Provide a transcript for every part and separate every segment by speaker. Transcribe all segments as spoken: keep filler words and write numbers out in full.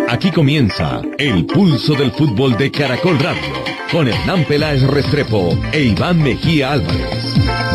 Speaker 1: Aquí comienza El Pulso del Fútbol de Caracol Radio, con Hernán Peláez Restrepo e Iván Mejía Álvarez.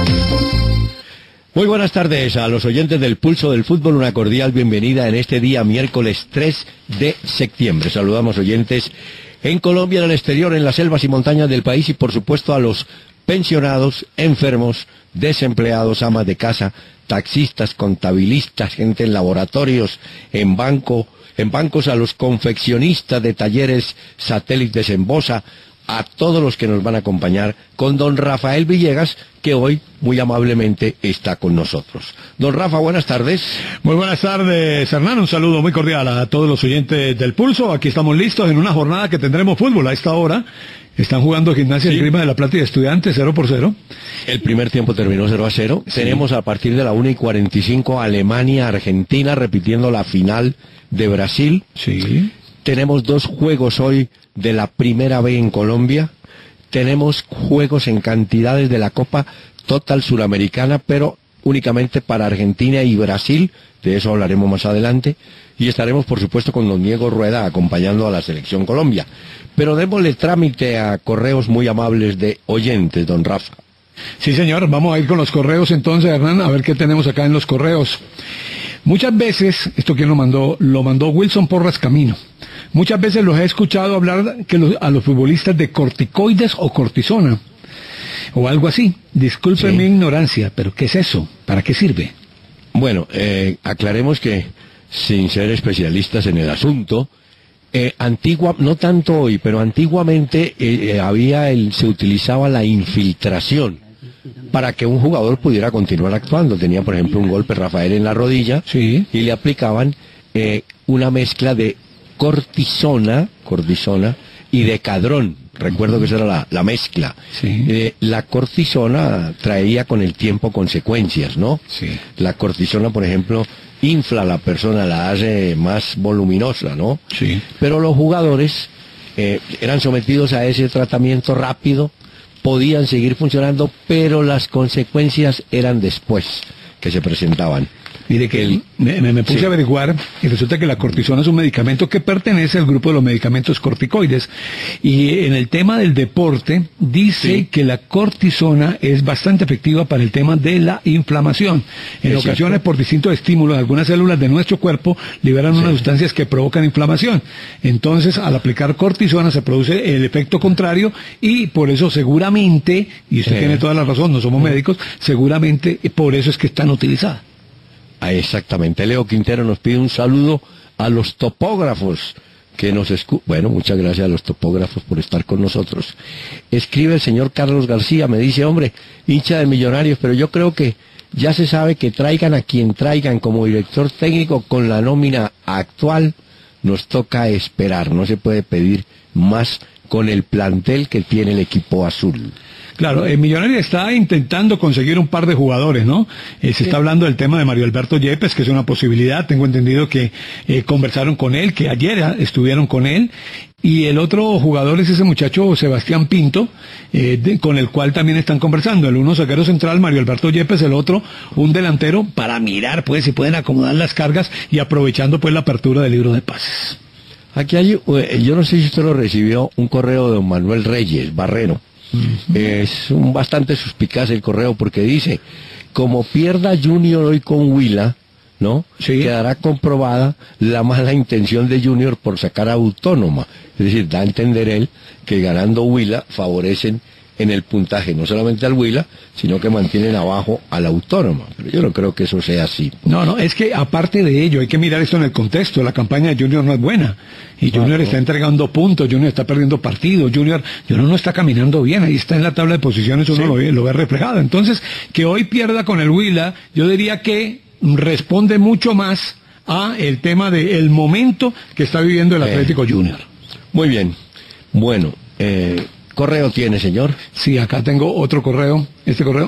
Speaker 2: Muy buenas tardes a los oyentes del Pulso del Fútbol, una cordial bienvenida en este día miércoles tres de septiembre. Saludamos oyentes en Colombia, en el exterior, en las selvas y montañas del país y por supuesto a los pensionados, enfermos, desempleados, amas de casa, taxistas, contabilistas, gente en laboratorios, en banco, en bancos, a los confeccionistas de talleres satélites en Bosa, a todos los que nos van a acompañar con don Rafael Villegas, que hoy muy amablemente está con nosotros. Don Rafa, buenas tardes.
Speaker 3: Muy buenas tardes, Hernán, un saludo muy cordial a todos los oyentes del Pulso. Aquí estamos listos en una jornada que tendremos fútbol a esta hora. Están jugando Gimnasia y Esgrima de La Plata y Estudiantes, cero por cero.
Speaker 2: El primer tiempo terminó cero a cero. Sí. Tenemos a partir de la una y cuarenta y cinco Alemania, Argentina, repitiendo la final de Brasil.
Speaker 3: Sí.
Speaker 2: Tenemos dos juegos hoy de la Primera B en Colombia. Tenemos juegos en cantidades de la Copa Total Suramericana, pero únicamente para Argentina y Brasil. De eso hablaremos más adelante. Y estaremos, por supuesto, con don Diego Rueda acompañando a la Selección Colombia. Pero démosle trámite a correos muy amables de oyentes, don Rafa.
Speaker 3: Sí, señor. Vamos a ir con los correos entonces, Hernán, a ver qué tenemos acá en los correos. Muchas veces, esto quién lo mandó, lo mandó Wilson Porras Camino. Muchas veces los he escuchado hablar que los, a los futbolistas de corticoides o cortisona, o algo así. Disculpen sí. mi ignorancia, pero ¿qué es eso? ¿Para qué sirve?
Speaker 2: Bueno, eh, aclaremos que, sin ser especialistas en el asunto, eh, antigua, no tanto hoy, pero antiguamente eh, había el, se utilizaba la infiltración para que un jugador pudiera continuar actuando. Tenía, por ejemplo, un golpe Rafael en la rodilla,
Speaker 3: sí.
Speaker 2: y le aplicaban eh, una mezcla de cortisona, cortisona y de cadrón. Recuerdo que esa era la, la mezcla.
Speaker 3: Sí.
Speaker 2: Eh, la cortisona traía con el tiempo consecuencias, ¿no?
Speaker 3: Sí.
Speaker 2: La cortisona, por ejemplo, infla a la persona, la hace más voluminosa, ¿no?
Speaker 3: Sí.
Speaker 2: Pero los jugadores eh, eran sometidos a ese tratamiento rápido, podían seguir funcionando, pero las consecuencias eran después que se presentaban.
Speaker 3: Mire que el, me, me puse sí. a averiguar y resulta que la cortisona es un medicamento que pertenece al grupo de los medicamentos corticoides. Y en el tema del deporte dice sí. que la cortisona es bastante efectiva para el tema de la inflamación. En
Speaker 2: es
Speaker 3: ocasiones,
Speaker 2: cierto.
Speaker 3: por distintos estímulos, algunas células de nuestro cuerpo liberan sí. unas sustancias que provocan inflamación. Entonces, al aplicar cortisona se produce el efecto contrario y por eso seguramente, y usted sí. tiene toda la razón, no somos sí. médicos, seguramente por eso es que están utilizadas.
Speaker 2: Ah, exactamente. Leo Quintero nos pide un saludo a los topógrafos que nos escu... Bueno, muchas gracias a los topógrafos por estar con nosotros. Escribe el señor Carlos García, me dice, hombre, hincha de Millonarios, pero yo creo que ya se sabe que traigan a quien traigan como director técnico con la nómina actual, nos toca esperar, no se puede pedir más con el plantel que tiene el equipo azul.
Speaker 3: Claro, el Millonario está intentando conseguir un par de jugadores, ¿no? Eh, se sí. está hablando del tema de Mario Alberto Yepes, que es una posibilidad. Tengo entendido que eh, conversaron con él, que ayer estuvieron con él. Y el otro jugador es ese muchacho Sebastián Pinto, eh, de, con el cual también están conversando. El uno zaguero central, Mario Alberto Yepes, el otro un delantero, para mirar pues si pueden acomodar las cargas y aprovechando pues la apertura del libro de pases.
Speaker 2: Aquí hay, yo no sé si usted lo recibió, un correo de don Manuel Reyes Barrero. Uh-huh. Es un bastante suspicaz el correo porque dice, como pierda Junior hoy con Huila, ¿no?
Speaker 3: Sí.
Speaker 2: Quedará comprobada la mala intención de Junior por sacar a Autónoma. Es decir, da a entender él que ganando Huila favorecen en el puntaje no solamente al Huila, sino que mantienen abajo a la Autónoma. Pero yo no creo que eso sea así.
Speaker 3: No, no, es que aparte de ello, hay que mirar esto en el contexto. La campaña de Junior no es buena. Y Junior ah, está no. entregando puntos, Junior está perdiendo partidos, Junior, Junior no está caminando bien, ahí está en la tabla de posiciones, uno sí. lo, ve, lo ve reflejado. Entonces, que hoy pierda con el Huila, yo diría que responde mucho más a el tema del momento que está viviendo el Atlético eh, Junior.
Speaker 2: Muy bien. Bueno, eh... ¿correo tiene, señor?
Speaker 3: Sí, acá tengo otro correo. Este correo,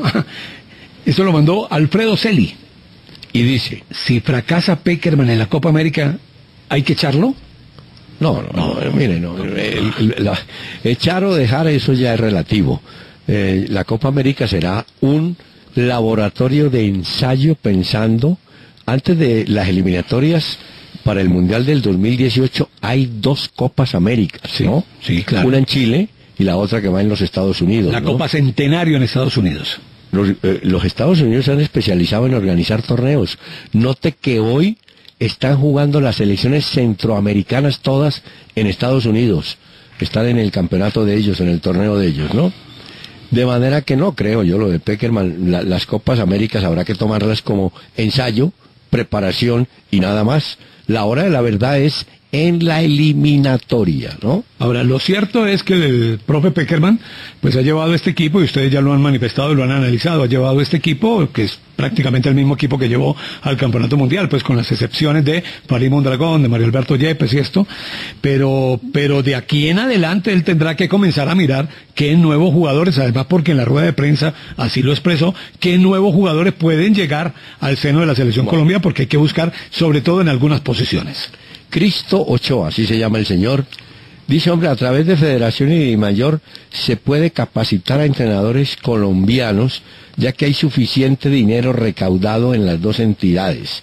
Speaker 3: esto lo mandó Alfredo Celi.
Speaker 2: Y dice,
Speaker 3: si fracasa Peckerman en la Copa América, ¿hay que echarlo?
Speaker 2: No, no, no, no mire, no. El, el, la, echar o dejar, eso ya es relativo. Eh, la Copa América será un laboratorio de ensayo pensando, antes de las eliminatorias, para el Mundial del dos mil dieciocho hay dos Copas Américas,
Speaker 3: sí,
Speaker 2: ¿no?
Speaker 3: Sí, claro.
Speaker 2: Una en Chile y la otra que va en los Estados Unidos.
Speaker 3: La
Speaker 2: ¿no?
Speaker 3: Copa Centenario en Estados Unidos.
Speaker 2: Los, eh, los Estados Unidos se han especializado en organizar torneos. Note que hoy están jugando las selecciones centroamericanas todas en Estados Unidos. Están en el campeonato de ellos, en el torneo de ellos, ¿no? De manera que no creo yo lo de Peckerman. La, las Copas Américas habrá que tomarlas como ensayo, preparación y nada más. La hora de la verdad es en la eliminatoria, ¿no?
Speaker 3: Ahora, lo cierto es que el profe Peckerman, pues ha llevado este equipo, y ustedes ya lo han manifestado y lo han analizado, ha llevado este equipo, que es prácticamente el mismo equipo que llevó al Campeonato Mundial, pues con las excepciones de Farid Mondragón, de Mario Alberto Yepes y esto, pero, pero de aquí en adelante él tendrá que comenzar a mirar qué nuevos jugadores, además porque en la rueda de prensa así lo expresó, qué nuevos jugadores pueden llegar al seno de la Selección
Speaker 2: Bueno.
Speaker 3: Colombia, porque hay que buscar, sobre todo en algunas posiciones.
Speaker 2: Cristo Ochoa, así se llama el señor, dice, hombre, a través de Federación y Mayor se puede capacitar a entrenadores colombianos, ya que hay suficiente dinero recaudado en las dos entidades,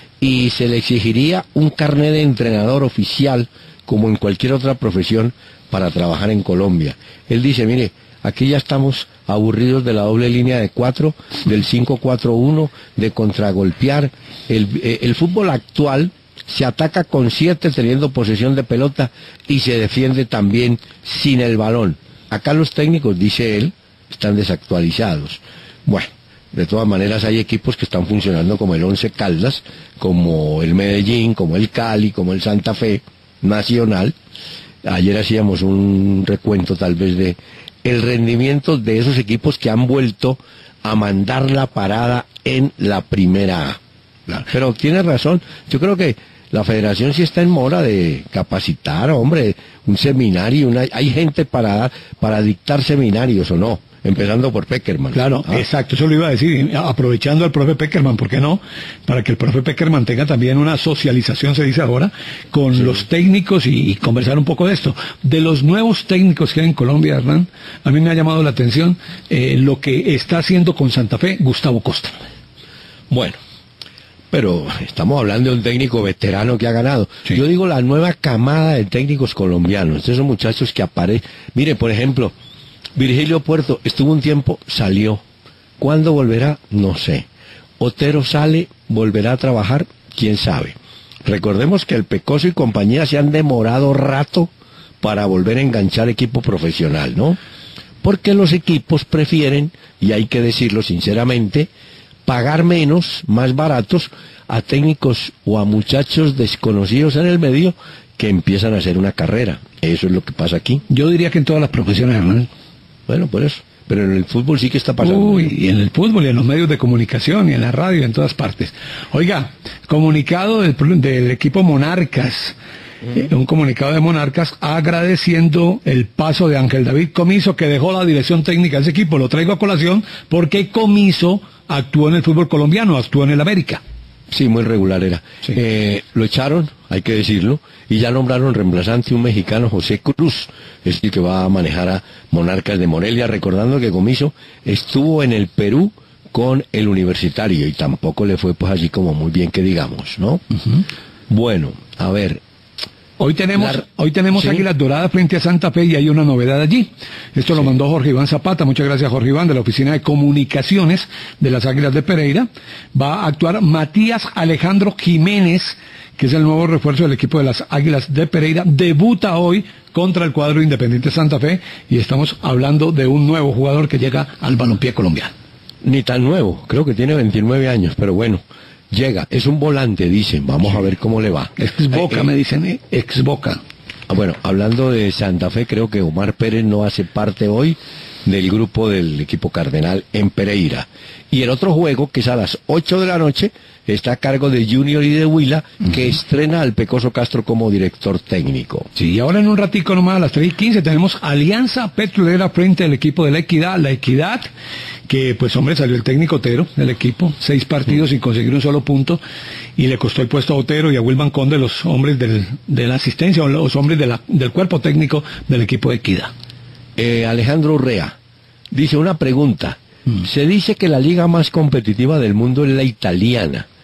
Speaker 2: y se le exigiría un carnet de entrenador oficial, como en cualquier otra profesión, para trabajar en Colombia. Él dice, mire, aquí ya estamos aburridos de la doble línea de cuatro, del cinco cuatro uno, de contragolpear. El, eh, el fútbol actual se ataca con siete teniendo posesión de pelota y se defiende también sin el balón. Acá los técnicos, dice él, están desactualizados. Bueno, de todas maneras hay equipos que están funcionando como el Once Caldas, como el Medellín, como el Cali, como el Santa Fe, Nacional. Ayer hacíamos un recuento tal vez de el rendimiento de esos equipos que han vuelto a mandar la parada en la primera A. Claro. Pero tiene razón, yo creo que la federación sí está en mora de capacitar, hombre, un seminario, una, hay gente para para dictar seminarios o no, empezando por Peckerman.
Speaker 3: Claro,
Speaker 2: ah.
Speaker 3: exacto, eso lo iba a decir, aprovechando al profe Peckerman, ¿por qué no? Para que el profe Peckerman tenga también una socialización, se dice ahora, con sí. los técnicos y, y conversar un poco de esto. De los nuevos técnicos que hay en Colombia, Hernán, a mí me ha llamado la atención eh, lo que está haciendo con Santa Fe Gustavo Costa.
Speaker 2: Bueno. Pero estamos hablando de un técnico veterano que ha ganado. Sí. Yo digo la nueva camada de técnicos colombianos, esos muchachos que aparecen. Mire, por ejemplo, Virgilio Puerto estuvo un tiempo, salió. ¿Cuándo volverá? No sé. Otero sale, volverá a trabajar, quién sabe. Recordemos que el Pecoso y compañía se han demorado rato para volver a enganchar equipo profesional, ¿no? Porque los equipos prefieren, y hay que decirlo sinceramente, pagar menos, más baratos, a técnicos o a muchachos desconocidos en el medio que empiezan a hacer una carrera. Eso es lo que pasa aquí.
Speaker 3: Yo diría que en todas las profesiones, Hernán.
Speaker 2: Bueno, por eso. Pero en el fútbol sí que está pasando.
Speaker 3: Uy, y en el fútbol, y en los medios de comunicación, y en la radio, y en todas partes. Oiga, comunicado del, del equipo Monarcas. Uh-huh. Un comunicado de Monarcas agradeciendo el paso de Ángel David Comiso, que dejó la dirección técnica de ese equipo. Lo traigo a colación porque Comiso actuó en el fútbol colombiano, actuó en el América.
Speaker 2: Sí, muy regular era. Sí. Eh, lo echaron, hay que decirlo, y ya nombraron reemplazante un mexicano, José Cruz, es el que va a manejar a Monarcas de Morelia, recordando que Comiso estuvo en el Perú con el Universitario y tampoco le fue pues así como muy bien que digamos, ¿no? Uh-huh. Bueno, a ver.
Speaker 3: Hoy tenemos, la... hoy tenemos ¿Sí? Águilas Doradas frente a Santa Fe y hay una novedad allí. Esto sí. lo mandó Jorge Iván Zapata, muchas gracias Jorge Iván, de la Oficina de Comunicaciones de las Águilas de Pereira. Va a actuar Matías Alejandro Jiménez, que es el nuevo refuerzo del equipo de las Águilas de Pereira. Debuta hoy contra el cuadro Independiente Santa Fe y estamos hablando de un nuevo jugador que llega al balompié colombiano.
Speaker 2: Ni tan nuevo, creo que tiene veintinueve años, pero bueno. Llega, es un volante, dicen, vamos a ver cómo le va.
Speaker 3: Ex Boca, eh, me dicen, eh, ex Boca.
Speaker 2: Bueno, hablando de Santa Fe, creo que Omar Pérez no hace parte hoy del grupo del equipo Cardenal en Pereira. Y el otro juego, que es a las ocho de la noche, está a cargo de Junior y de Huila, uh-huh. que estrena al Pecoso Castro como director técnico.
Speaker 3: Sí, y ahora en un ratico nomás, a las tres y quince, tenemos Alianza Petrolera frente al equipo de La Equidad. La Equidad, que pues hombre, salió el técnico Otero del equipo, seis partidos uh-huh. sin conseguir un solo punto, y le costó el puesto a Otero y a Wilman Conde, los hombres del, de la asistencia, o los hombres de la, del cuerpo técnico del equipo de Equidad.
Speaker 2: Eh, Alejandro Urrea dice una pregunta. Mm. Se dice que la liga más competitiva del mundo es la italiana.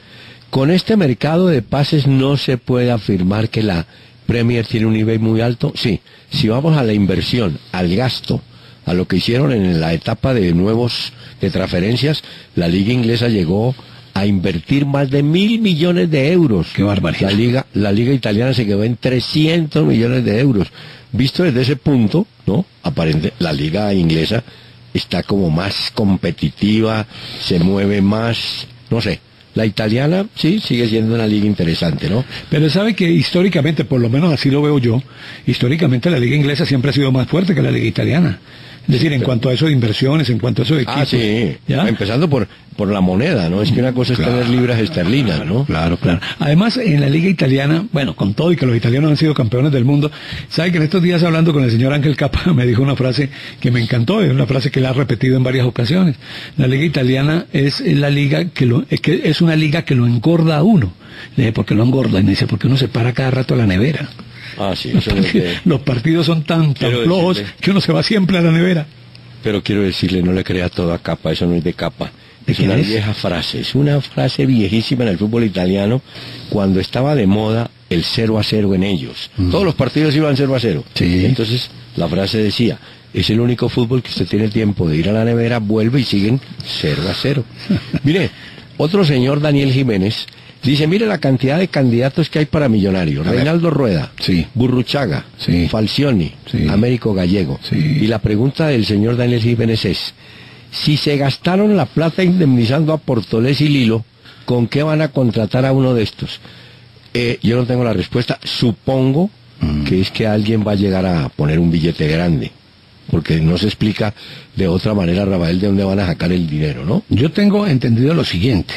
Speaker 2: Con este mercado de pases no se puede afirmar que la Premier tiene un nivel muy alto. Sí, si vamos a la inversión, al gasto, a lo que hicieron en la etapa de nuevos de transferencias, la liga inglesa llegó a invertir más de mil millones de euros.
Speaker 3: ¡Qué barbaridad!
Speaker 2: La liga, la liga italiana se quedó en trescientos millones de euros. Visto desde ese punto, ¿no? Aparente, la liga inglesa está como más competitiva, se mueve más, no sé. La italiana, sí, sigue siendo una liga interesante, ¿no?
Speaker 3: Pero sabe que históricamente, por lo menos así lo veo yo, históricamente la liga inglesa siempre ha sido más fuerte que la liga italiana. Es decir, en cuanto a eso de inversiones, en cuanto a eso de equipos.
Speaker 2: Ah, sí.
Speaker 3: ¿Ya?
Speaker 2: Empezando por por la moneda, ¿no? Es que una cosa
Speaker 3: Claro,
Speaker 2: es tener libras esterlinas, ¿no?
Speaker 3: Claro, claro. Además, en la liga italiana, bueno, con todo y que los italianos han sido campeones del mundo, sabe que en estos días hablando con el señor Ángel Capa me dijo una frase que me encantó, es una frase que él ha repetido en varias ocasiones. La liga italiana es la liga que lo, es que es una liga que lo engorda a uno. Le dije, ¿por qué lo engorda? Y me dice, porque uno se para cada rato a la nevera.
Speaker 2: Ah, sí, eso es de...
Speaker 3: Los partidos son tan, tan
Speaker 2: Quiero
Speaker 3: flojos
Speaker 2: decirle-
Speaker 3: que uno se va siempre a la nevera.
Speaker 2: Pero quiero decirle, no le crea todo a Capa, eso no es de Capa.
Speaker 3: ¿De
Speaker 2: Es
Speaker 3: quién
Speaker 2: una
Speaker 3: es?
Speaker 2: vieja frase, es una frase viejísima en el fútbol italiano, cuando estaba de moda el cero a cero en ellos.
Speaker 3: Mm.
Speaker 2: Todos los partidos iban cero a cero.
Speaker 3: Sí.
Speaker 2: Entonces, la frase decía, es el único fútbol que usted tiene tiempo de ir a la nevera, vuelve y siguen cero a cero. Mire, otro señor, Daniel Jiménez, dice, mire la cantidad de candidatos que hay para Millonarios.
Speaker 3: A ver.
Speaker 2: Reinaldo Rueda,
Speaker 3: Sí.
Speaker 2: Burruchaga,
Speaker 3: Sí.
Speaker 2: Falcioni,
Speaker 3: Sí.
Speaker 2: Américo Gallego.
Speaker 3: Sí.
Speaker 2: Y la pregunta del señor Daniel Jiménez es, si se gastaron la plata indemnizando a Portolés y Lilo, ¿con qué van a contratar a uno de estos? Eh, yo no tengo la respuesta, supongo
Speaker 3: Mm.
Speaker 2: que es que alguien va a llegar a poner un billete grande, porque no se explica de otra manera, Rafael, de dónde van a sacar el dinero, ¿no?
Speaker 3: Yo tengo entendido lo siguiente,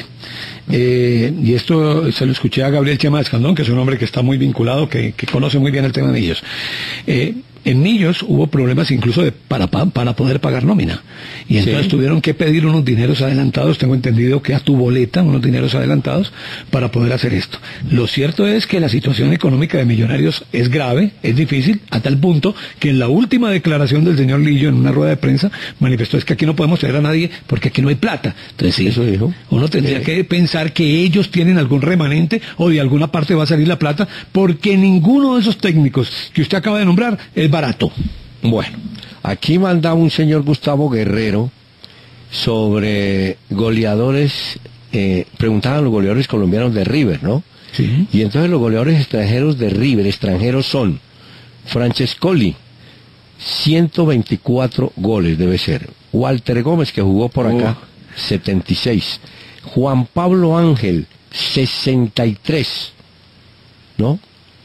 Speaker 3: eh, y esto se lo escuché a Gabriel Chema de Escandón, que es un hombre que está muy vinculado, que, que conoce muy bien el tema de Millos. Eh, en Millos hubo problemas incluso de, para, pa- para poder pagar nómina, y entonces
Speaker 2: Sí.
Speaker 3: tuvieron que pedir unos dineros adelantados, tengo entendido que a tu boleta, unos dineros adelantados, para poder hacer esto. Lo cierto es que la situación económica de Millonarios es grave, es difícil, a tal punto que en la última declaración del señor Lillo en una rueda de prensa manifestó es que aquí no podemos traer a nadie porque aquí no hay plata. Entonces sí,
Speaker 2: Eso dijo.
Speaker 3: uno tendría
Speaker 2: Sí.
Speaker 3: que pensar que ellos tienen algún remanente o de alguna parte va a salir la plata, porque ninguno de esos técnicos que usted acaba de nombrar es barato.
Speaker 2: Bueno, aquí manda un señor Gustavo Guerrero sobre goleadores, eh, preguntaban los goleadores colombianos de River, ¿no?
Speaker 3: Sí.
Speaker 2: Y entonces los goleadores extranjeros de River, extranjeros son Francescoli, ciento veinticuatro goles debe ser. Walter Gómez, que jugó por acá, setenta y seis. Juan Pablo Ángel, sesenta y tres. ¿No?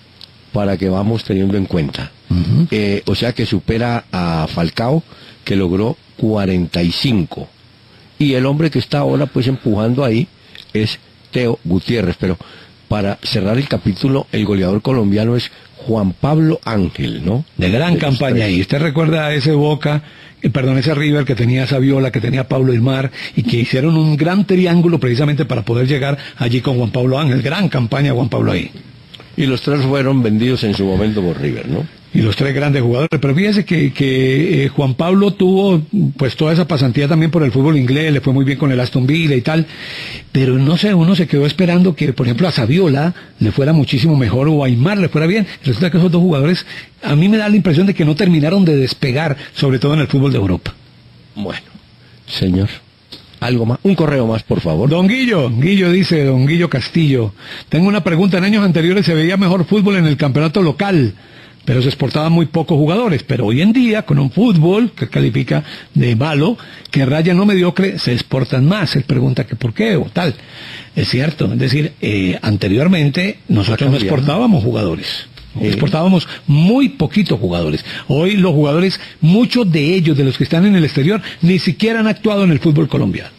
Speaker 2: Para que vamos teniendo en cuenta.
Speaker 3: Ujú.
Speaker 2: Eh, o sea que supera a Falcao, que logró cuarenta y cinco. Y el hombre que está ahora pues empujando ahí es Teo Gutiérrez. Pero para cerrar el capítulo, el goleador colombiano es Juan Pablo Ángel, ¿no?
Speaker 3: De gran
Speaker 2: De los
Speaker 3: campaña
Speaker 2: tres.
Speaker 3: ahí. ¿Usted recuerda a ese Boca, eh, perdón, ese River que tenía esa Viola, que tenía Pablo Ilmar, y que hicieron un gran triángulo precisamente para poder llegar allí con Juan Pablo Ángel? Gran campaña Juan Pablo ahí.
Speaker 2: Y los tres fueron vendidos en su momento por River, ¿no?
Speaker 3: Y los tres grandes jugadores. Pero fíjese que, que eh, Juan Pablo tuvo pues toda esa pasantía también por el fútbol inglés, le fue muy bien con el Aston Villa y tal, pero no sé, uno se quedó esperando que, por ejemplo, a Saviola le fuera muchísimo mejor o a Aymar le fuera bien. Resulta que esos dos jugadores, a mí me da la impresión de que no terminaron de despegar, sobre todo en el fútbol de Europa.
Speaker 2: Bueno, señor, algo más, un correo más, por favor.
Speaker 3: Don Guillo, Guillo dice, don Guillo Castillo, tengo una pregunta, en años anteriores se veía mejor fútbol en el campeonato local, pero se exportaban muy pocos jugadores, pero hoy en día, con un fútbol que califica de malo, que raya no mediocre, se exportan más. Él pregunta que por qué o tal. Es cierto, es decir, eh, anteriormente nosotros no
Speaker 2: cambiado.
Speaker 3: exportábamos jugadores.
Speaker 2: Sí.
Speaker 3: Exportábamos muy poquitos jugadores. Hoy los jugadores, muchos de ellos, de los que están en el exterior, ni siquiera han actuado en el fútbol colombiano.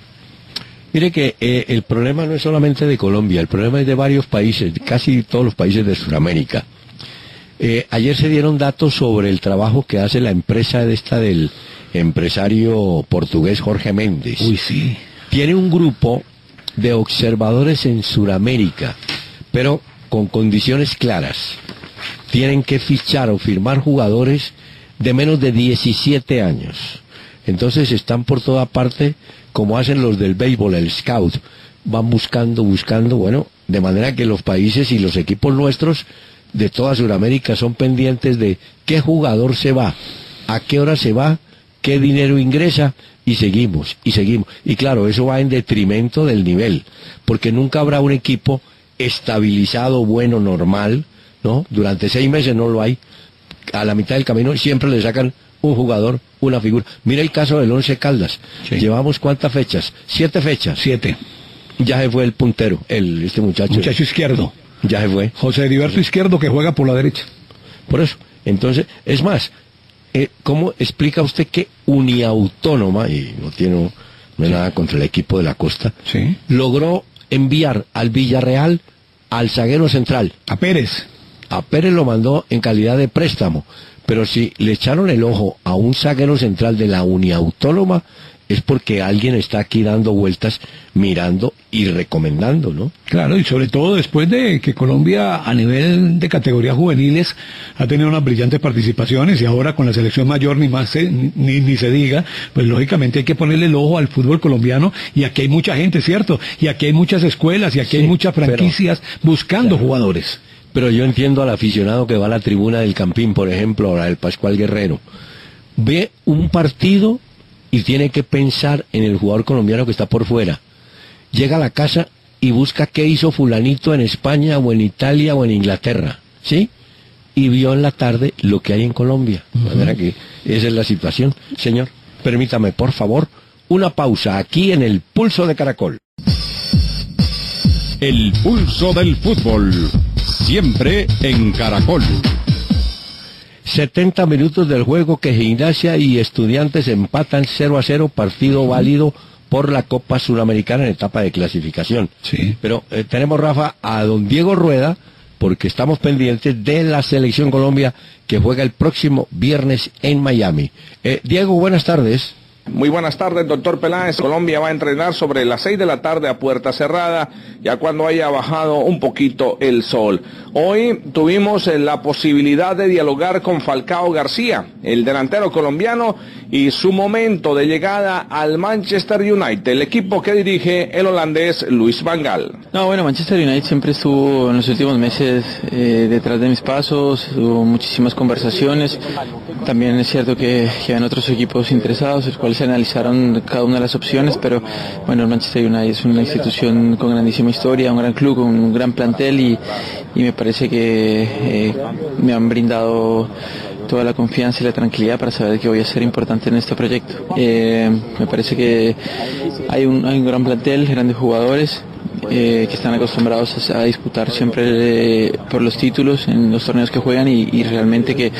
Speaker 2: Mire que eh, el problema no es solamente de Colombia, el problema es de varios países, casi todos los países de Sudamérica. Eh, ayer se dieron datos sobre el trabajo que hace la empresa de esta del empresario portugués Jorge Méndez.
Speaker 3: Uy, sí.
Speaker 2: Tiene un grupo de observadores en Sudamérica, pero con condiciones claras. Tienen que fichar o firmar jugadores de menos de diecisiete años. Entonces están por toda parte, como hacen los del béisbol, el scout. Van buscando, buscando, bueno, De manera que los países y los equipos nuestros de toda Sudamérica son pendientes de qué jugador se va, a qué hora se va, qué dinero ingresa, y seguimos, y seguimos. Y claro, eso va en detrimento del nivel, porque nunca habrá un equipo estabilizado, bueno, normal, ¿no? Durante seis meses no lo hay. A la mitad del camino siempre le sacan un jugador, una figura. Mira el caso del Once Caldas. Sí. ¿Llevamos cuántas fechas? ¿Siete fechas?
Speaker 3: Siete.
Speaker 2: Ya se fue el puntero, el este muchacho.
Speaker 3: Muchacho izquierdo.
Speaker 2: Ya se fue.
Speaker 3: José Heriberto Izquierdo, que juega por la derecha.
Speaker 2: Por eso. Entonces, es más, eh, ¿cómo explica usted que Uniautónoma, y no tiene no hay nada contra el equipo de la costa,
Speaker 3: sí,
Speaker 2: logró enviar al Villarreal al zaguero central?
Speaker 3: A Pérez.
Speaker 2: A Pérez lo mandó en calidad de préstamo, pero si le echaron el ojo a un zaguero central de la Uniautónoma, es porque alguien está aquí dando vueltas, mirando y recomendando, ¿no?
Speaker 3: Claro, y sobre todo después de que Colombia a nivel de categorías juveniles ha tenido unas brillantes participaciones y ahora con la selección mayor ni más se, ni, ni se diga, pues lógicamente hay que ponerle el ojo al fútbol colombiano, y aquí hay mucha gente, ¿cierto? Y aquí hay muchas escuelas y aquí sí, hay muchas franquicias pero, buscando claro, jugadores.
Speaker 2: Pero yo entiendo al aficionado que va a la tribuna del Campín, por ejemplo, ahora el Pascual Guerrero, ve un partido y tiene que pensar en el jugador colombiano que está por fuera. Llega a la casa y busca qué hizo fulanito en España o en Italia o en Inglaterra, ¿sí? Y vio en la tarde lo que hay en Colombia. Uh-huh. De manera que esa es la situación. Señor, permítame, por favor, una pausa aquí en el Pulso de Caracol.
Speaker 1: El pulso del fútbol, siempre en Caracol.
Speaker 2: setenta minutos del juego que Gimnasia y Estudiantes empatan cero a cero, partido válido por la Copa Suramericana en etapa de clasificación.
Speaker 3: Sí.
Speaker 2: Pero eh, tenemos, Rafa, a don Diego Rueda, porque estamos pendientes de la Selección Colombia que juega el próximo viernes en Miami. Eh, Diego, buenas tardes.
Speaker 4: Muy buenas tardes, doctor Peláez. Colombia va a entrenar sobre las seis de la tarde a puerta cerrada, ya cuando haya bajado un poquito el sol. Hoy tuvimos la posibilidad de dialogar con Falcao García, el delantero colombiano, y su momento de llegada al Manchester United, el equipo que dirige el holandés Luis Van Gaal.
Speaker 5: No, bueno, Manchester United siempre estuvo en los últimos meses eh, detrás de mis pasos, hubo muchísimas conversaciones. También es cierto que, que hay otros equipos interesados, los cuales se analizaron cada una de las opciones, pero bueno, el Manchester United es una institución con grandísima historia, un gran club, con un gran plantel, y, y me parece que eh, me han brindado toda la confianza y la tranquilidad para saber que voy a ser importante en este proyecto. Eh, me parece que hay un, hay un gran plantel, grandes jugadores, Eh, que están acostumbrados a, a disputar siempre eh, por los títulos en los torneos que juegan, y, y realmente que,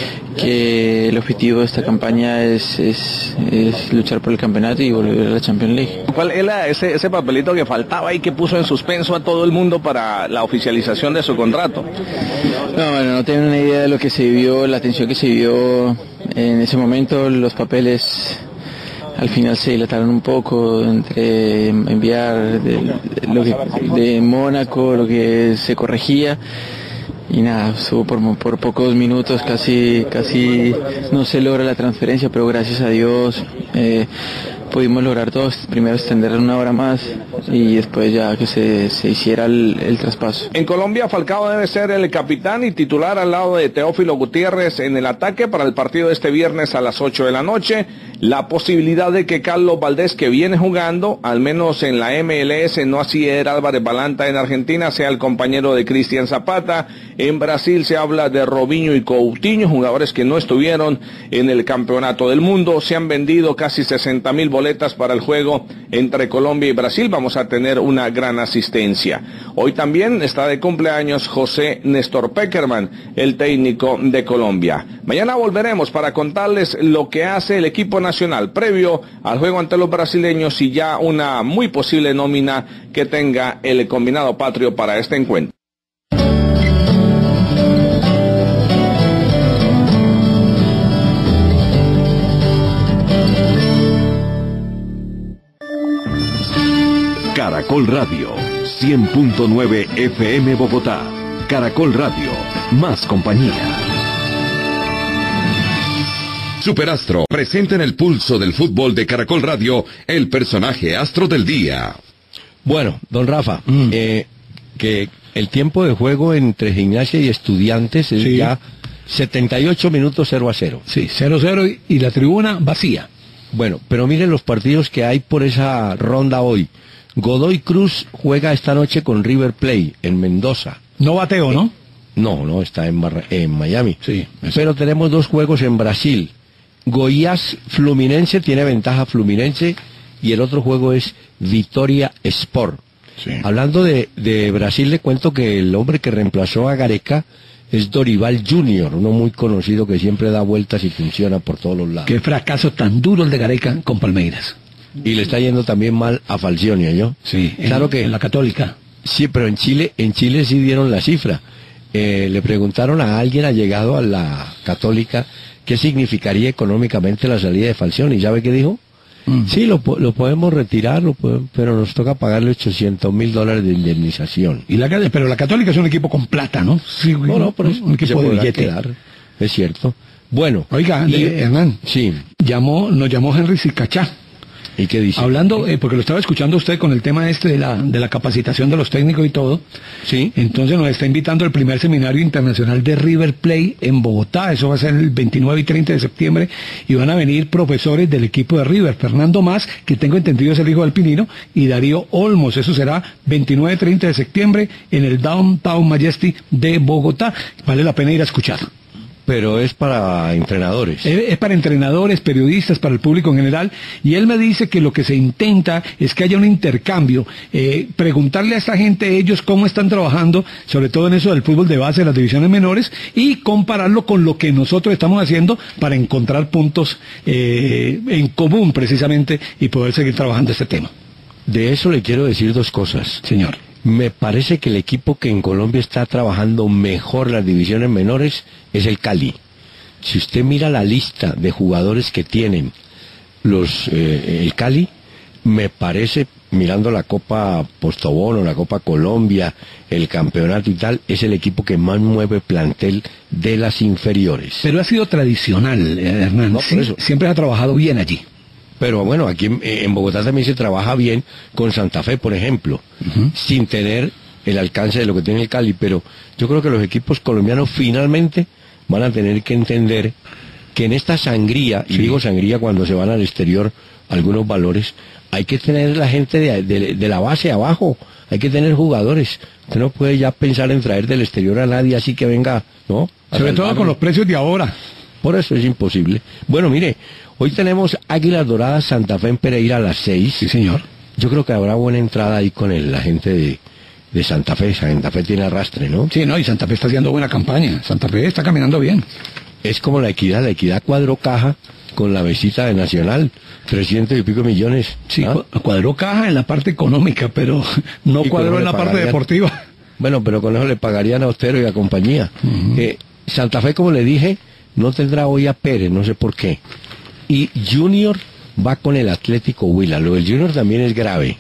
Speaker 5: que el objetivo de esta campaña es, es, es luchar por el campeonato y volver a la Champions League.
Speaker 4: ¿Cuál era ese, ese papelito que faltaba y que puso en suspenso a todo el mundo para la oficialización de su contrato?
Speaker 5: No, bueno, no tengo una idea de lo que se vivió, la tensión que se vivió en ese momento. Los papeles al final se dilataron un poco entre enviar de, de, lo que, de Mónaco, lo que se corregía, y nada, estuvo por, por pocos minutos, casi casi no se logra la transferencia, pero gracias a Dios eh, pudimos lograr todo. Primero extender una hora más y después ya que se, se hiciera el, el traspaso.
Speaker 4: En Colombia, Falcao debe ser el capitán y titular al lado de Teófilo Gutiérrez en el ataque para el partido de este viernes a las ocho de la noche. La posibilidad de que Carlos Valdés, que viene jugando, al menos en la M L S, no así era Álvarez Balanta en Argentina, sea el compañero de Cristian Zapata. En Brasil se habla de Robinho y Coutinho, jugadores que no estuvieron en el Campeonato del Mundo. Se han vendido casi sesenta mil boletas para el juego entre Colombia y Brasil. Vamos a tener una gran asistencia. Hoy también está de cumpleaños José Néstor Peckerman, el técnico de Colombia. Mañana volveremos para contarles lo que hace el equipo nacional previo al juego ante los brasileños y ya una muy posible nómina que tenga el combinado patrio para este encuentro.
Speaker 1: Caracol Radio, cien punto nueve F M Bogotá. Caracol Radio, más compañía. Superastro presenta en el pulso del fútbol de Caracol Radio el personaje astro del día.
Speaker 2: Bueno, don Rafa, mm. eh, que el tiempo de juego entre Gimnasia y Estudiantes es
Speaker 3: Sí.
Speaker 2: ya setenta y ocho minutos cero a cero.
Speaker 3: Sí, cero cero y, y la tribuna vacía.
Speaker 2: Bueno, pero miren los partidos que hay por esa ronda hoy. Godoy Cruz juega esta noche con River Plate en Mendoza.
Speaker 3: No bateo, ¿no?
Speaker 2: No, no, está en, Barra- en Miami.
Speaker 3: Sí.
Speaker 2: Pero tenemos dos juegos en Brasil. Goiás Fluminense, tiene ventaja Fluminense, y el otro juego es Vitória Sport.
Speaker 3: Sí.
Speaker 2: Hablando de, de Brasil, le cuento que el hombre que reemplazó a Gareca es Dorival Junior, uno muy conocido que siempre da vueltas y funciona por todos los lados.
Speaker 3: Qué fracaso tan duro el de Gareca con Palmeiras.
Speaker 2: Y le está yendo también mal a Falcioni, ¿yo?
Speaker 3: Sí,
Speaker 2: Claro
Speaker 3: en,
Speaker 2: que
Speaker 3: en la Católica.
Speaker 2: sí, pero en Chile, en Chile sí dieron la cifra. Eh, le preguntaron a alguien allegado a la Católica qué significaría económicamente la salida de Falcioni. ¿Y sabe qué dijo?
Speaker 3: Mm.
Speaker 2: Sí, lo, po- lo podemos retirar, lo podemos- pero nos toca pagarle ochocientos mil dólares de indemnización.
Speaker 3: Y la, pero la Católica es un equipo con plata, ¿no? Sí,
Speaker 2: No, no, por eso
Speaker 3: un
Speaker 2: se
Speaker 3: equipo de
Speaker 2: podrá
Speaker 3: billete.
Speaker 2: quedar. Es cierto. Bueno.
Speaker 3: Oiga,
Speaker 2: y-
Speaker 3: de- Hernán,
Speaker 2: Sí.
Speaker 3: llamó, nos llamó Henry Sicachá.
Speaker 2: ¿Y qué dice?
Speaker 3: Hablando, eh, porque lo estaba escuchando usted con el tema este de la, de la capacitación de los técnicos y todo.
Speaker 2: Sí.
Speaker 3: Entonces nos está invitando al primer seminario internacional de River Plate en Bogotá. Eso va a ser el veintinueve y treinta de septiembre. Y van a venir profesores del equipo de River. Fernando Más, que tengo entendido es el hijo del Pinino, y Darío Olmos. Eso será veintinueve y treinta de septiembre en el Downtown Majestic de Bogotá. Vale la pena ir a escuchar.
Speaker 2: Pero es para entrenadores.
Speaker 3: Es es para entrenadores, periodistas, para el público en general, y él me dice que lo que se intenta es que haya un intercambio, eh, preguntarle a esta gente ellos cómo están trabajando, sobre todo en eso del fútbol de base, de las divisiones menores, y compararlo con lo que nosotros estamos haciendo para encontrar puntos eh, en común precisamente y poder seguir trabajando este tema.
Speaker 2: De eso le quiero decir dos cosas.
Speaker 3: Señor.
Speaker 2: Me parece que el equipo que en Colombia está trabajando mejor las divisiones menores es el Cali. Si usted mira la lista de jugadores que tienen los eh, el Cali, me parece, mirando la Copa Postobón o la Copa Colombia, el campeonato y tal, es el equipo que más mueve plantel de las inferiores.
Speaker 3: Pero ha sido tradicional, eh, Hernán.
Speaker 2: No, por
Speaker 3: Sí,
Speaker 2: eso.
Speaker 3: siempre ha trabajado bien allí.
Speaker 2: Pero bueno, aquí en, en Bogotá también se trabaja bien con Santa Fe, por ejemplo,
Speaker 3: Ujú.
Speaker 2: sin tener el alcance de lo que tiene el Cali, pero yo creo que los equipos colombianos finalmente van a tener que entender que en esta sangría, y
Speaker 3: Sí.
Speaker 2: digo sangría cuando se van al exterior algunos valores, hay que tener la gente de, de- de la base abajo, hay que tener jugadores. Usted no puede ya pensar en traer del exterior a nadie así que venga, ¿no? A
Speaker 3: Sobre todo
Speaker 2: salvarnos.
Speaker 3: con los precios de ahora.
Speaker 2: Por eso es imposible. Bueno, mire, hoy tenemos Águilas Doradas Santa Fe en Pereira a las seis.
Speaker 3: Sí, señor.
Speaker 2: Yo creo que habrá buena entrada ahí con el, la gente de, de Santa Fe. Santa Fe tiene arrastre, ¿no?
Speaker 3: Sí, no, y Santa Fe está haciendo buena campaña. Santa Fe está caminando bien.
Speaker 2: Es como la Equidad. La Equidad cuadró caja con la visita de Nacional. trescientos y pico millones.
Speaker 3: Sí,
Speaker 2: ¿Ah?
Speaker 3: cu- cuadró caja en la parte económica, pero no
Speaker 2: Y con
Speaker 3: cuadró
Speaker 2: eso
Speaker 3: en
Speaker 2: le
Speaker 3: la parte
Speaker 2: pagarían.
Speaker 3: deportiva.
Speaker 2: Bueno, pero con eso le pagarían a Ostero y a compañía.
Speaker 3: Ujú.
Speaker 2: Eh, Santa Fe, como le dije, no tendrá hoy a Pérez, no sé por qué. Y Junior va con el Atlético Huila. Lo del Junior también es grave.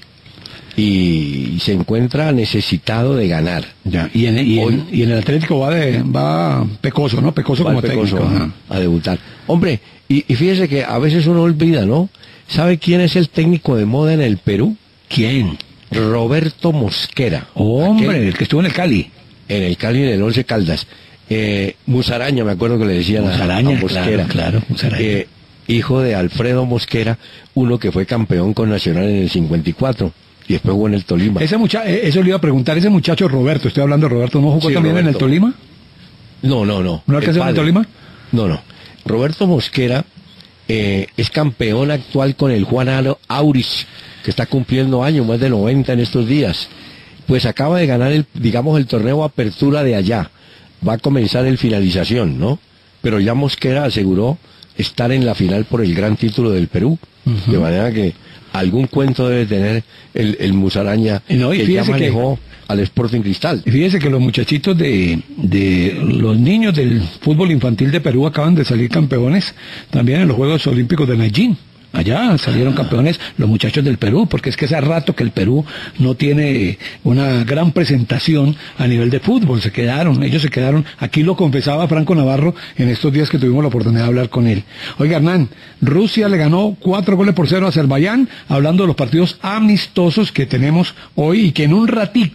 Speaker 2: Y se encuentra necesitado de ganar.
Speaker 3: Ya, y en, y en-
Speaker 2: Hoy-
Speaker 3: y en el Atlético va de va Pecoso, ¿no? Pecoso
Speaker 2: Va el
Speaker 3: como
Speaker 2: Pecoso
Speaker 3: técnico.
Speaker 2: a-
Speaker 3: ajá.
Speaker 2: a debutar. Hombre, y, y fíjese que a veces uno olvida, ¿no? ¿Sabe quién es el técnico de moda en el Perú?
Speaker 3: ¿Quién?
Speaker 2: Roberto Mosquera.
Speaker 3: Hombre,
Speaker 2: Aquel-
Speaker 3: el que estuvo en el Cali.
Speaker 2: en el Cali y en el Once Caldas. Eh, Musaraña, me acuerdo que le decían a-
Speaker 3: Musaraña,
Speaker 2: a Mosquera.
Speaker 3: claro, claro, Musaraña.
Speaker 2: Eh, hijo de Alfredo Mosquera, uno que fue campeón con Nacional en el cincuenta y cuatro y después jugó en el Tolima.
Speaker 3: Ese mucha eh, eso le iba a preguntar, ese muchacho Roberto, estoy hablando de Roberto, ¿no jugó
Speaker 2: Sí,
Speaker 3: también en el
Speaker 2: Roberto.
Speaker 3: Tolima?
Speaker 2: No, no, no.
Speaker 3: ¿No
Speaker 2: El
Speaker 3: alcanzó en el
Speaker 2: padre.
Speaker 3: Tolima?
Speaker 2: No, no. Roberto Mosquera eh, es campeón actual con el Juan Aro- Auris, que está cumpliendo años, más de noventa en estos días. Pues acaba de ganar, el, digamos, el torneo Apertura de allá. Va a comenzar el finalización, ¿no? Pero ya Mosquera aseguró estar en la final por el gran título del Perú.
Speaker 3: Ujú.
Speaker 2: De manera que algún cuento debe tener el, el Musaraña,
Speaker 3: Y no, y
Speaker 2: que ya
Speaker 3: fíjese que-
Speaker 2: manejó al Sporting Cristal.
Speaker 3: Y fíjese que los muchachitos de, de los niños del fútbol infantil de Perú acaban de salir campeones también en los Juegos Olímpicos de Medellín. Allá salieron campeones los muchachos del Perú, porque es que hace rato que el Perú no tiene una gran presentación a nivel de fútbol. Se quedaron, ellos se quedaron. Aquí lo confesaba Franco Navarro en estos días que tuvimos la oportunidad de hablar con él. Oiga, Hernán, Rusia le ganó cuatro goles por cero a Azerbaiyán, hablando de los partidos amistosos que tenemos hoy y que en un ratico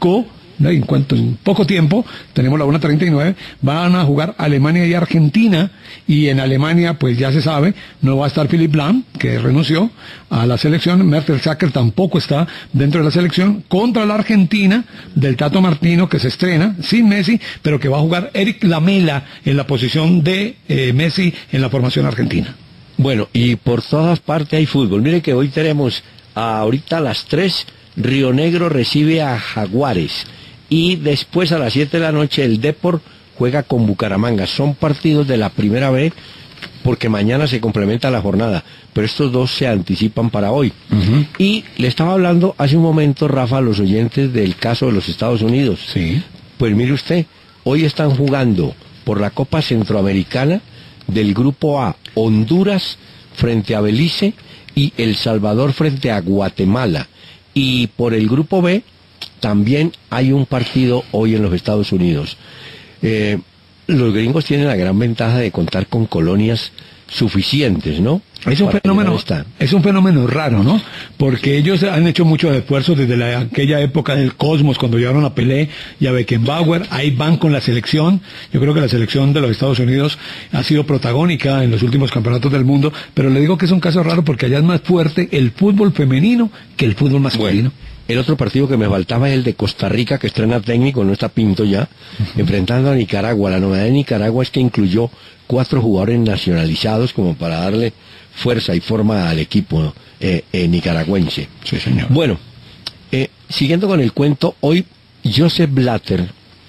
Speaker 3: en cuanto en poco tiempo, tenemos la una treinta y nueve, van a jugar Alemania y Argentina, y en Alemania, pues ya se sabe, no va a estar Philipp Lahm, que renunció a la selección, Mertesacker tampoco está dentro de la selección, contra la Argentina del Tato Martino, que se estrena, sin Messi, pero que va a jugar Eric Lamela en la posición de eh, Messi en la formación argentina.
Speaker 2: Bueno, y por todas partes hay fútbol. Mire que hoy tenemos, a, ahorita a las tres, Río Negro recibe a Jaguares. Y después a las siete de la noche el Depor juega con Bucaramanga. Son partidos de la primera vez porque mañana se complementa la jornada, pero estos dos se anticipan para hoy. Uh-huh. Y le estaba hablando hace un momento, Rafa, a los oyentes del caso de los Estados Unidos.
Speaker 3: Sí.
Speaker 2: Pues mire usted, hoy están jugando por la Copa Centroamericana del Grupo A, Honduras frente a Belice y El Salvador frente a Guatemala. Y por el Grupo B también hay un partido hoy en los Estados Unidos. Eh, los gringos tienen la gran ventaja de contar con colonias suficientes, ¿no?
Speaker 3: Es un fenómeno, es un fenómeno raro, ¿no? Porque ellos han hecho muchos esfuerzos desde la, aquella época del Cosmos, cuando llegaron a Pelé y a Beckenbauer, ahí van con la selección. Yo creo que la selección de los Estados Unidos ha sido protagónica en los últimos campeonatos del mundo, pero le digo que es un caso raro porque allá es más fuerte el fútbol femenino que el fútbol masculino.
Speaker 2: Bueno, el otro partido que me faltaba es el de Costa Rica, que estrena técnico, no está Pinto ya, uh-huh. enfrentando a Nicaragua. La novedad de Nicaragua es que incluyó cuatro jugadores nacionalizados como para darle fuerza y forma al equipo eh, eh, nicaragüense.
Speaker 3: Sí, señor.
Speaker 2: Bueno, eh, siguiendo con el cuento, hoy Joseph Blatter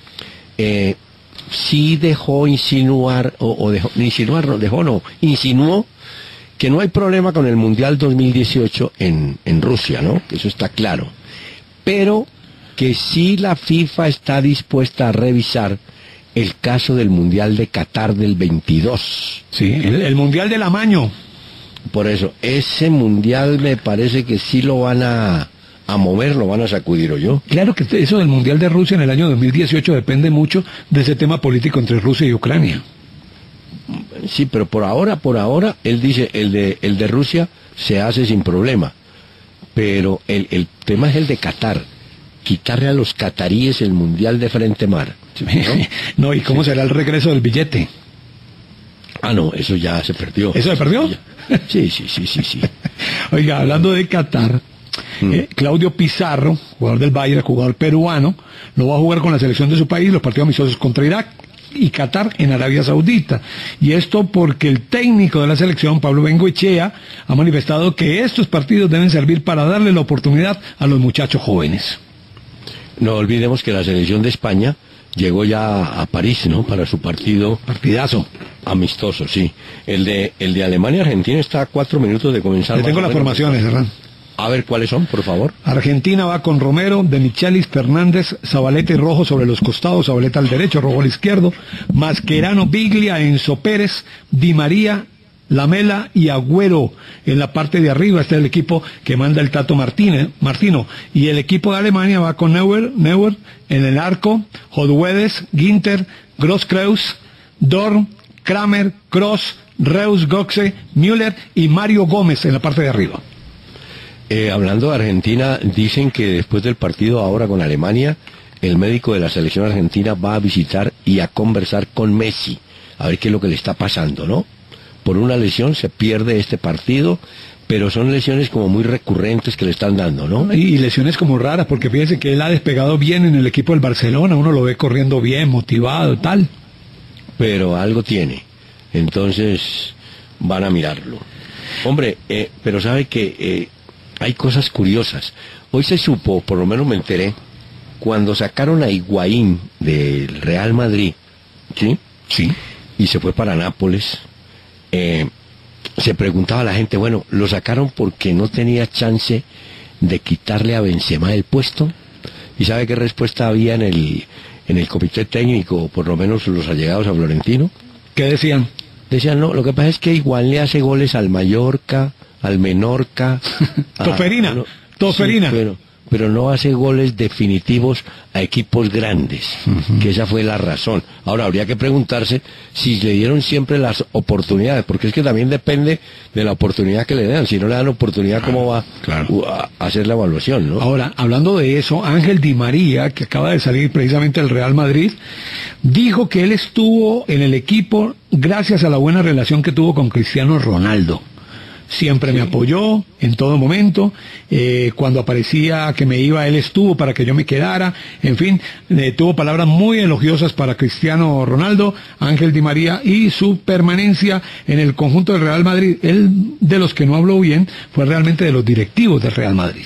Speaker 2: eh, sí dejó insinuar, o, o dejó, insinuar, no, dejó no, insinuó que no hay problema con el Mundial dos mil dieciocho en, en Rusia, ¿no? Eso está claro. Pero que sí la FIFA está dispuesta a revisar el caso del Mundial de Qatar del veintidós.
Speaker 3: Sí, el, el Mundial del Amaño.
Speaker 2: Por eso, ese Mundial me parece que sí lo van a, a mover, lo van a sacudir, ¿o yo?
Speaker 3: Claro que eso del Mundial de Rusia en el año dos mil dieciocho depende mucho de ese tema político entre Rusia y Ucrania.
Speaker 2: Sí, pero por ahora, por ahora, él dice, el de, el de Rusia se hace sin problema. Pero el, el tema es el de Qatar. Quitarle a los cataríes el Mundial de frente mar.
Speaker 3: ¿No? No, ¿y cómo sí. será el regreso del billete?
Speaker 2: Ah, no, eso ya se perdió.
Speaker 3: ¿Eso se perdió?
Speaker 2: Sí, sí, sí, sí, sí.
Speaker 3: Oiga, hablando de Qatar, mm. eh, Claudio Pizarro, jugador del Bayern, jugador peruano, lo va a jugar con la selección de su país, los partidos amistosos contra Irak y Qatar en Arabia Saudita. Y esto porque el técnico de la selección, Pablo Bengoechea, ha manifestado que estos partidos deben servir para darle la oportunidad a los muchachos jóvenes.
Speaker 2: No olvidemos que la selección de España llegó ya a París, ¿no? Para su partido.
Speaker 3: Partidazo.
Speaker 2: Amistoso, sí. El de el de Alemania-Argentina está a cuatro minutos de comenzar.
Speaker 3: Le tengo las formaciones, Hernán.
Speaker 2: A ver, ¿cuáles son, por favor?
Speaker 3: Argentina va con Romero, De Michelis, Fernández, Zabaleta y Rojo sobre los costados, Zabaleta al derecho, Rojo al izquierdo, Mascherano, Biglia, Enzo Pérez, Di María, Lamela y Agüero en la parte de arriba. Este es el equipo que manda el Tato Martínez, Martino. Y el equipo de Alemania va con Neuer, Neuer en el arco, Hodwedes, Ginter, Grosskreuz, Dorn, Kramer, Kroos, Reus, Götze, Müller y Mario Gómez en la parte de arriba.
Speaker 2: Eh, hablando de Argentina, dicen que después del partido ahora con Alemania, el médico de la selección argentina va a visitar y a conversar con Messi, a ver qué es lo que le está pasando, ¿no? Por una lesión se pierde este partido, pero son lesiones como muy recurrentes que le están dando, ¿no?
Speaker 3: Y lesiones como raras, porque fíjense que él ha despegado bien en el equipo del Barcelona, uno lo ve corriendo bien, motivado, tal.
Speaker 2: Pero algo tiene, entonces van a mirarlo. Hombre, eh, pero sabe que eh, hay cosas curiosas. Hoy se supo, por lo menos me enteré, cuando sacaron a Higuaín del Real Madrid, ¿sí?
Speaker 3: Sí.
Speaker 2: Y se fue para Nápoles. Eh, se preguntaba a la gente, bueno, ¿lo sacaron porque no tenía chance de quitarle a Benzema el puesto? ¿Y sabe qué respuesta había en el, en el comité técnico, por lo menos los allegados a Florentino?
Speaker 3: ¿Qué decían?
Speaker 2: Decían, no, lo que pasa es que igual le hace goles al Mallorca, al Menorca.
Speaker 3: Toferina,
Speaker 2: a, no,
Speaker 3: Toferina.
Speaker 2: Sí, pero, pero no hace goles definitivos a equipos grandes, uh-huh. que esa fue la razón. Ahora, habría que preguntarse si le dieron siempre las oportunidades, porque es que también depende de la oportunidad que le dan. Si no le dan oportunidad, ¿cómo va claro. a hacer la evaluación, ¿no?
Speaker 3: Ahora, hablando de eso, Ángel Di María, que acaba de salir precisamente del Real Madrid, dijo que él estuvo en el equipo gracias a la buena relación que tuvo con Cristiano Ronaldo. Siempre sí. me apoyó en todo momento, eh, cuando aparecía que me iba, él estuvo para que yo me quedara, en fin, eh, tuvo palabras muy elogiosas para Cristiano Ronaldo, Ángel Di María, y su permanencia en el conjunto del Real Madrid. Él, de los que no habló bien, fue realmente de los directivos del Real Madrid.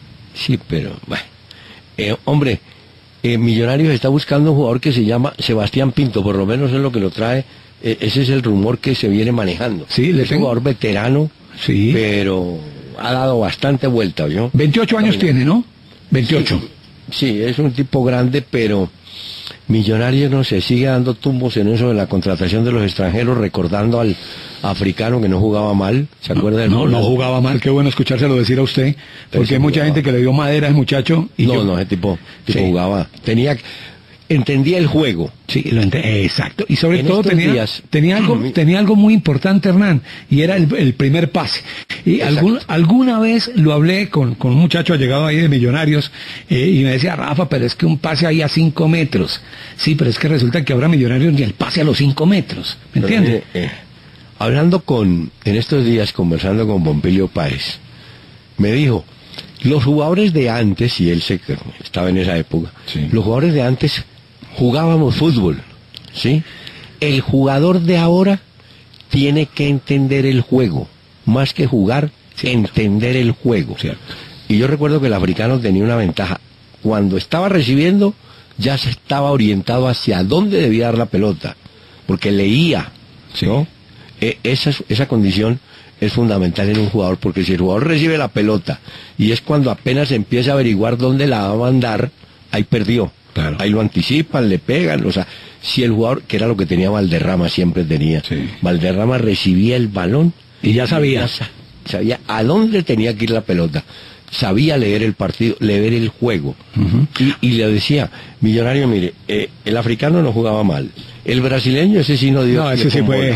Speaker 2: Sí, pero, bueno, eh, hombre, eh, Millonarios está buscando un jugador que se llama Sebastián Pinto, por lo menos es lo que lo trae, eh, ese es el rumor que se viene manejando.
Speaker 3: Sí, le
Speaker 2: es
Speaker 3: tengo...
Speaker 2: un jugador veterano. Sí. Pero ha dado bastante vuelta, ¿yo?
Speaker 3: veintiocho años tiene, ¿no? veintiocho.
Speaker 2: Sí, sí, es un tipo grande, pero Millonarios, no sé, sigue dando tumbos en eso de la contratación de los extranjeros, recordando al africano que no jugaba mal, ¿se acuerda?
Speaker 3: No, no, no jugaba mal, qué bueno escuchárselo decir a usted, porque hay mucha gente que le dio madera a ese muchacho.
Speaker 2: Y no, yo... no, ese tipo, tipo sí. jugaba, tenía... entendía el juego.
Speaker 3: Sí, lo entendía, exacto. Y sobre en todo tenía, días, tenía algo, tenía algo muy importante, Hernán, y era el, el primer pase. Y algún, alguna vez lo hablé con, con un muchacho llegado ahí de Millonarios, eh, y me decía, Rafa, pero es que un pase ahí a cinco metros. Sí, pero es que resulta que ahora Millonarios ni el pase a los cinco metros. ¿Me entiendes?
Speaker 2: Eh, eh, hablando con, en estos días, conversando con Pompilio Páez, me dijo, los jugadores de antes, y él se, estaba en esa época, sí. los jugadores de antes jugábamos fútbol, ¿sí? El jugador de ahora tiene que entender el juego, más que jugar, Cierto. entender el juego.
Speaker 3: Cierto.
Speaker 2: Y yo recuerdo que el africano tenía una ventaja. Cuando estaba recibiendo, ya se estaba orientado hacia dónde debía dar la pelota, porque leía,
Speaker 3: sí.
Speaker 2: ¿no? E- esa, esa condición es fundamental en un jugador, porque si el jugador recibe la pelota, y es cuando apenas empieza a averiguar dónde la va a mandar, ahí perdió. Claro. Ahí lo anticipan, le pegan, o sea, si el jugador, que era lo que tenía Valderrama, siempre tenía, sí. Valderrama recibía el balón
Speaker 3: y ya sabía,
Speaker 2: ya sa- sabía a dónde tenía que ir la pelota, sabía leer el partido, leer el juego, uh-huh. y, y le decía, Millonario, mire, eh, el africano no jugaba mal, el brasileño ese sí no dio,
Speaker 3: no, ese sí fue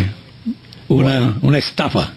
Speaker 3: una, una estafa.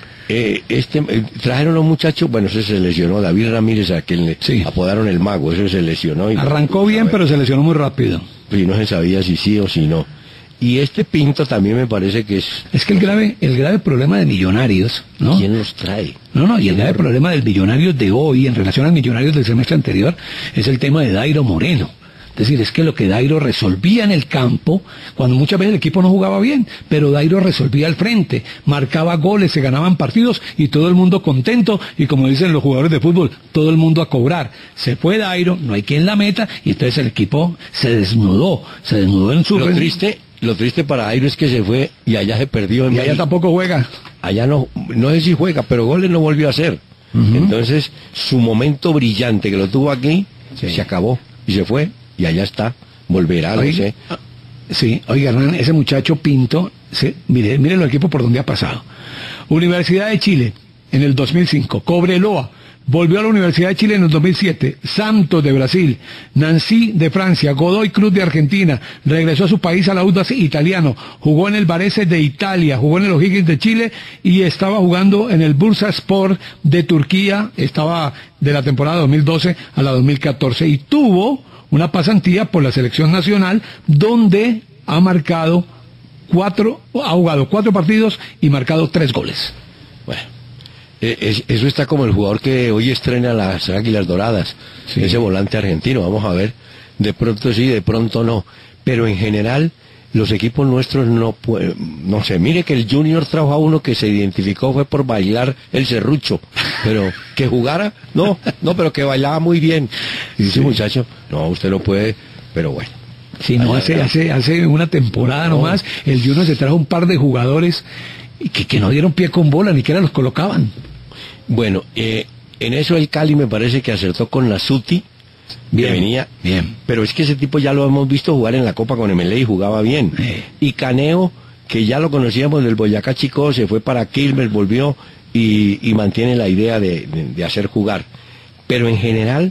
Speaker 2: Eh, este eh, trajeron a un muchacho, bueno, ese se lesionó, David Ramírez, a quien le sí. apodaron el mago, ese se lesionó. Y
Speaker 3: arrancó bien, ver. pero se lesionó muy rápido.
Speaker 2: Y no se sabía si sí o si no. Y este Pinto también me parece que es...
Speaker 3: Es que el grave el grave problema de Millonarios, ¿no?
Speaker 2: ¿Quién los trae?
Speaker 3: No, no, y el grave problema del Millonarios de hoy, en relación al Millonarios del semestre anterior, es el tema de Dairo Moreno. Es decir, es que lo que Dairo resolvía en el campo, cuando muchas veces el equipo no jugaba bien, pero Dairo resolvía al frente, marcaba goles, se ganaban partidos y todo el mundo contento, y como dicen los jugadores de fútbol, todo el mundo a cobrar. Se fue Dairo, no hay quien la meta, y entonces el equipo se desnudó, se desnudó en su...
Speaker 2: Lo triste, lo triste para Dairo es que se fue y allá se perdió. En
Speaker 3: y allá tampoco juega.
Speaker 2: Allá no, no sé si juega, pero goles no volvió a hacer. Uh-huh. Entonces, su momento brillante que lo tuvo aquí, sí. se acabó, y se fue. Y allá está, volverá, no sé.
Speaker 3: Sí, oiga, Hernán, ese muchacho Pinto, se, mire, mire el equipo por donde ha pasado. Universidad de Chile, en el dos mil cinco, Cobreloa, volvió a la Universidad de Chile en el dos mil siete, Santos de Brasil, Nancy de Francia, Godoy Cruz de Argentina, regresó a su país al Audax italiano, jugó en el Varese de Italia, jugó en el O'Higgins de Chile y estaba jugando en el Bursaspor de Turquía, estaba de la temporada dos mil doce a la dos mil catorce y tuvo una pasantía por la selección nacional donde ha marcado cuatro, ha jugado cuatro partidos y marcado tres goles.
Speaker 2: Bueno, eh, eso está como el jugador que hoy estrena las Águilas Doradas, sí. ese volante argentino, vamos a ver, de pronto sí, de pronto no, pero en general los equipos nuestros no pueden, no sé, mire que el Junior trajo a uno que se identificó fue por bailar el serrucho, pero que jugara, no, no, pero que bailaba muy bien. Y dice, sí. muchacho, no, usted no puede, pero bueno.
Speaker 3: Sí, no, hace, hace, hace una temporada no. nomás, el Junior se trajo un par de jugadores que, que no dieron pie con bola, ni siquiera los colocaban.
Speaker 2: Bueno, eh, en eso el Cali me parece que acertó con la Suti, bien, que venía bien, pero es que ese tipo ya lo hemos visto jugar en la Copa con M L E y jugaba bien. Eh. Y Caneo, que ya lo conocíamos del Boyacá Chico, se fue para Quilmes, volvió y, y mantiene la idea de, de, de hacer jugar. Pero en general,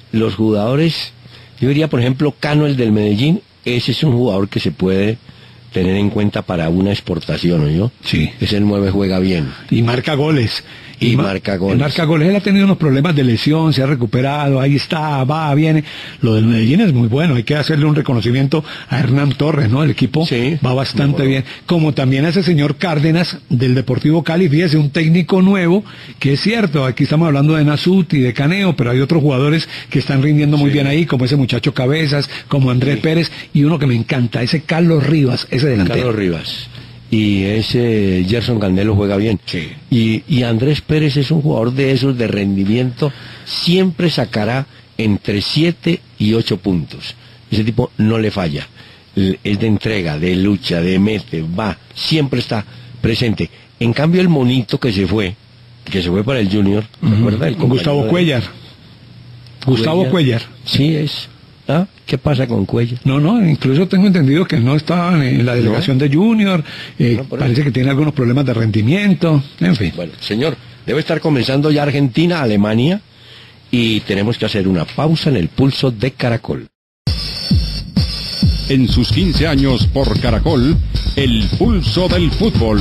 Speaker 2: los jugadores, yo diría por ejemplo Cano, el del Medellín, ese es un jugador que se puede tener en cuenta para una exportación, ¿no yo?
Speaker 3: Sí.
Speaker 2: Ese nueve juega bien.
Speaker 3: Y marca goles.
Speaker 2: Y, y
Speaker 3: ma
Speaker 2: marca goles.
Speaker 3: Y marca goles. Él ha tenido unos problemas de lesión, se ha recuperado, ahí está, va, viene. Lo del Medellín es muy bueno, hay que hacerle un reconocimiento a Hernán Torres, ¿no? El equipo
Speaker 2: sí,
Speaker 3: va bastante
Speaker 2: bueno.
Speaker 3: bien. Como también a ese señor Cárdenas del Deportivo Cali, fíjese, un técnico nuevo, que es cierto, aquí estamos hablando de Nasut y de Caneo, pero hay otros jugadores que están rindiendo muy sí. bien ahí, como ese muchacho Cabezas, como Andrés sí. Pérez, y uno que me encanta, ese Carlos Rivas, ese delantero.
Speaker 2: Carlos Rivas. Y ese Gerson Candelo juega bien.
Speaker 3: Sí.
Speaker 2: Y, y Andrés Pérez es un jugador de esos de rendimiento, siempre sacará entre siete y ocho puntos. Ese tipo no le falla. Es de entrega, de lucha, de mete, va, siempre está presente. En cambio el monito que se fue, que se fue para el Junior, ¿te
Speaker 3: uh-huh.
Speaker 2: acuerdas?
Speaker 3: Gustavo de... Cuellar. Gustavo Cuellar.
Speaker 2: Sí, es. ¿Ah? ¿Qué pasa con Cuellar?
Speaker 3: No, no, incluso tengo entendido que no estaba en la delegación ¿No? de Junior, eh, no, parece que tiene algunos problemas de rendimiento, en fin.
Speaker 2: Bueno, señor, debe estar comenzando ya Argentina, Alemania, y tenemos que hacer una pausa en el pulso de Caracol.
Speaker 1: En sus quince años por Caracol, el pulso del fútbol.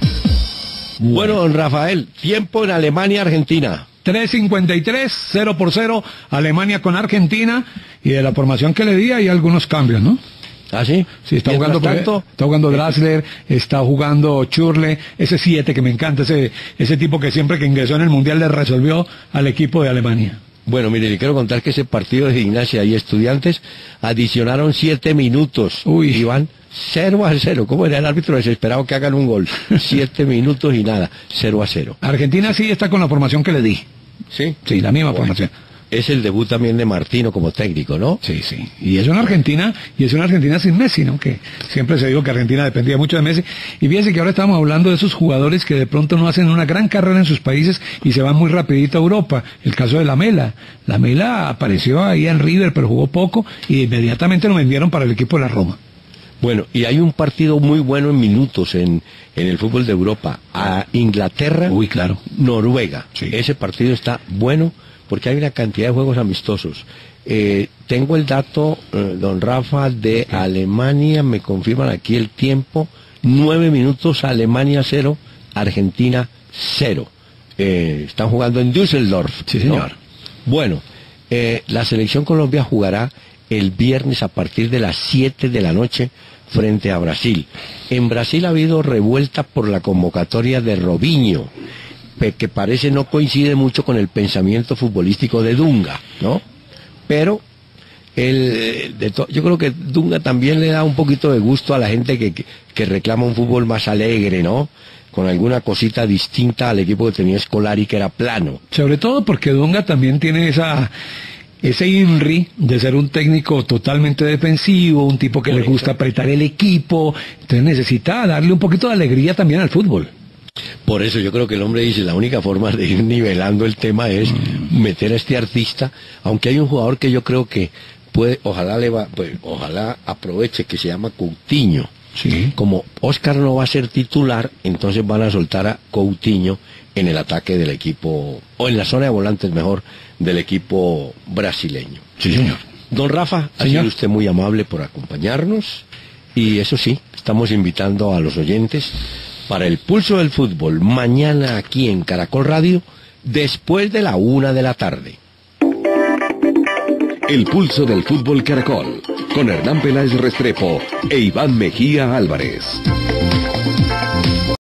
Speaker 2: Bueno, don Rafael, tiempo en Alemania, Argentina.
Speaker 3: tres cincuenta y tres, cero por cero, Alemania con Argentina, y de la formación que le di hay algunos cambios, ¿no?
Speaker 2: ¿Ah, sí?
Speaker 3: Sí, está jugando, tanto, está jugando Draxler, está jugando Churle, ese siete que me encanta, ese ese tipo que siempre que ingresó en el Mundial le resolvió al equipo de Alemania.
Speaker 2: Bueno, mire, le quiero contar que ese partido de Gimnasia y Estudiantes adicionaron siete minutos.
Speaker 3: Uy.
Speaker 2: Y van cero a cero. ¿Cómo era el árbitro desesperado que hagan un gol? Siete minutos y nada, cero a cero.
Speaker 3: Argentina sí está con la formación que le di.
Speaker 2: ¿Sí?
Speaker 3: Sí, la misma
Speaker 2: bueno.
Speaker 3: formación.
Speaker 2: Es el debut también de Martino como técnico, ¿no?
Speaker 3: Sí, sí. Y es una Argentina, y es una Argentina sin Messi, ¿no? Que siempre se dijo que Argentina dependía mucho de Messi. Y fíjense que ahora estamos hablando de esos jugadores que de pronto no hacen una gran carrera en sus países y se van muy rapidito a Europa. El caso de Lamela. Lamela apareció ahí en River, pero jugó poco, y inmediatamente lo vendieron para el equipo de la Roma.
Speaker 2: Bueno, y hay un partido muy bueno en minutos en, en el fútbol de Europa. A Inglaterra,
Speaker 3: Uy, claro.
Speaker 2: Noruega.
Speaker 3: Sí.
Speaker 2: Ese partido está bueno porque hay una cantidad de juegos amistosos. Eh, tengo el dato, eh, don Rafa, de sí. Alemania, me confirman aquí el tiempo, nueve minutos, Alemania cero, Argentina cero. Eh, están jugando en Düsseldorf.
Speaker 3: Sí, señor.
Speaker 2: ¿No? Bueno, eh, la selección Colombia jugará el viernes a partir de las siete de la noche frente a Brasil. En Brasil ha habido revuelta por la convocatoria de Robinho, que parece no coincide mucho con el pensamiento futbolístico de Dunga, ¿no? Pero el, de to, yo creo que Dunga también le da un poquito de gusto a la gente que, que, que reclama un fútbol más alegre, ¿no? Con alguna cosita distinta al equipo que tenía Scolari, que era plano.
Speaker 3: Sobre todo porque Dunga también tiene esa... ese INRI de ser un técnico totalmente defensivo, un tipo que Por le gusta eso. apretar el equipo, entonces necesita darle un poquito de alegría también al fútbol.
Speaker 2: Por eso yo creo que el hombre dice, la única forma de ir nivelando el tema es mm. meter a este artista, aunque hay un jugador que yo creo que puede, ojalá le va, pues, ojalá aproveche, que se llama Coutinho.
Speaker 3: Sí.
Speaker 2: Como Oscar no va a ser titular, entonces van a soltar a Coutinho en el ataque del equipo, o en la zona de volantes mejor, del equipo brasileño.
Speaker 3: Sí, señor.
Speaker 2: Don Rafa, ha
Speaker 3: señor.
Speaker 2: sido usted muy amable por acompañarnos, y eso sí, estamos invitando a los oyentes para el Pulso del Fútbol, mañana aquí en Caracol Radio, después de la una de la tarde.
Speaker 1: El Pulso del Fútbol Caracol, con Hernán Peláez Restrepo e Iván Mejía Álvarez.